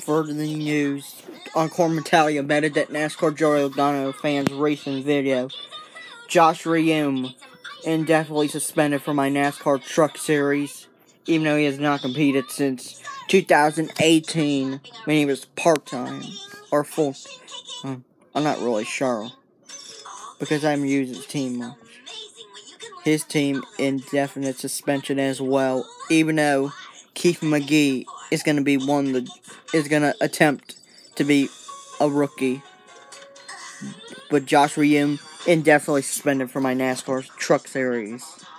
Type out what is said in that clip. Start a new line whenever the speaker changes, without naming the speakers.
for the news. Encore Metallia betted that NASCAR Joey Logano fans' racing video. Josh Reaume indefinitely suspended from my NASCAR Truck Series, even though he has not competed since 2018 when he was part-time or full. I'm not really sure because I haven't used his team much. His team indefinite suspension as well, even though Keith McGee is going to be is going to attempt to be a rookie. But Josh Reaume indefinitely suspended from my NASCAR Truck Series.